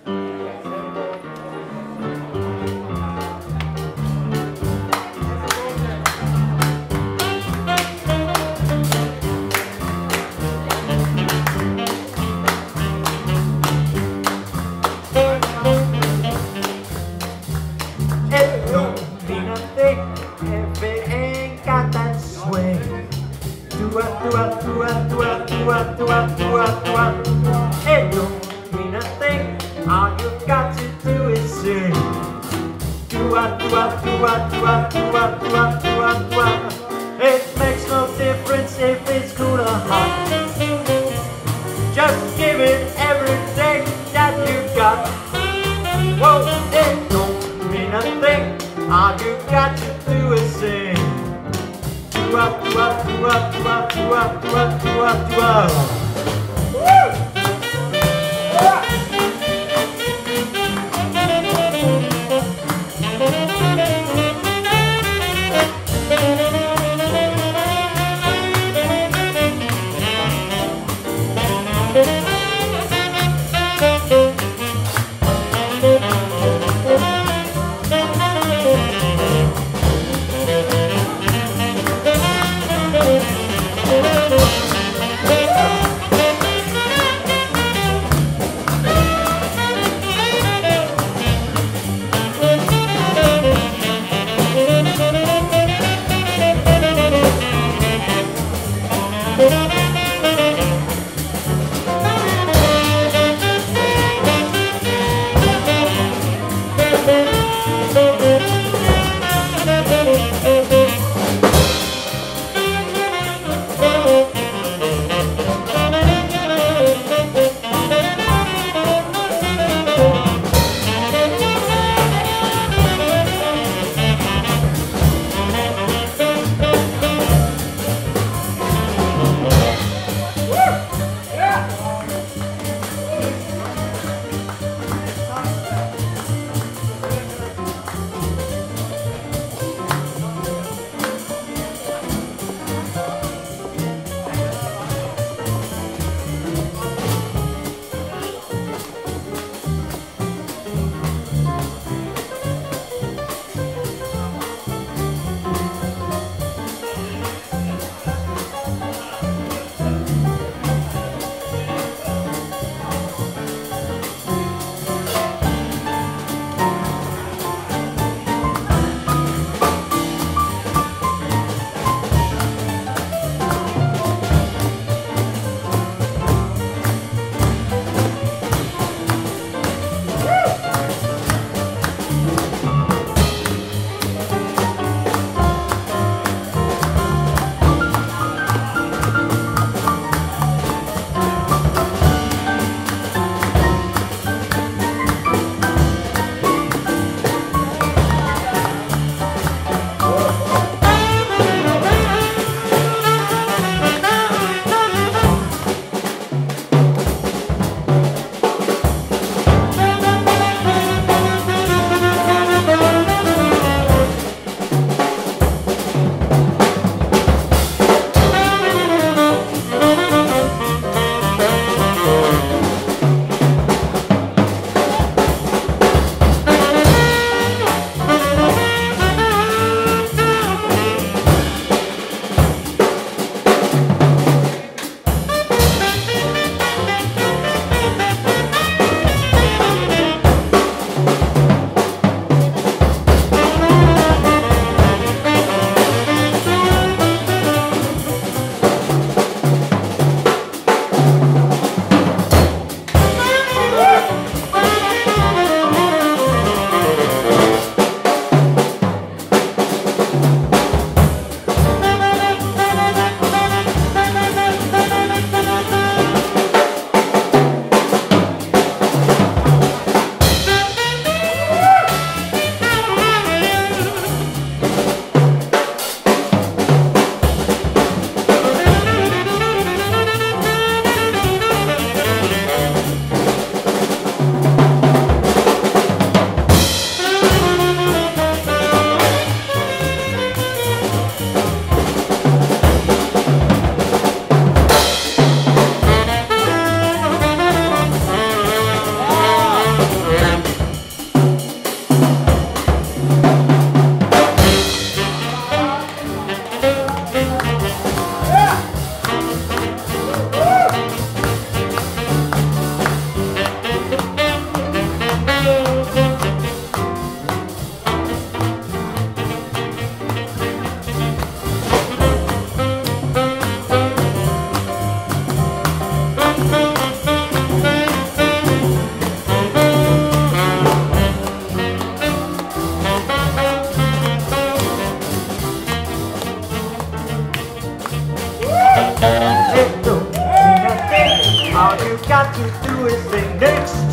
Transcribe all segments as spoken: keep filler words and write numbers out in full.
It don't mean a thing, all you got to do is sing. Do-a, do-a, do-a, do-a, do-a, do-a, do-a, do-a. It makes no difference if it's cool or hot. Just give it everything that you got. Whoa, it don't mean a thing, all you got to do is sing. Do-a, do-a, do-a, do-a, do-a, do-a, do-a, do-a.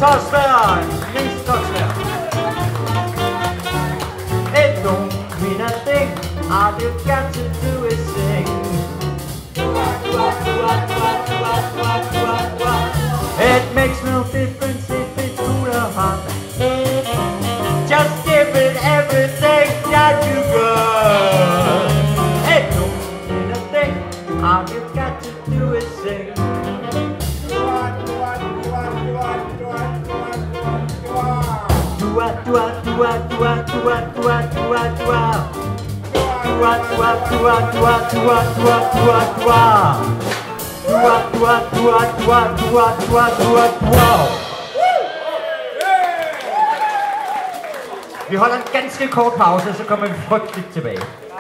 Toxværd, Nis Toxværd. It don't mean a thing, all you got to do is sing. It makes no difference if it's cool or hot. Just give it everything that you got. It don't mean a thing, all you got to do is sing. Dua dua dua dua dua dua dua dua. Dua dua dua dua dua dua dua dua. Dua dua dua dua dua dua dua dua. Vi holder en ganske kort pause, så kommer vi frygteligt tilbage.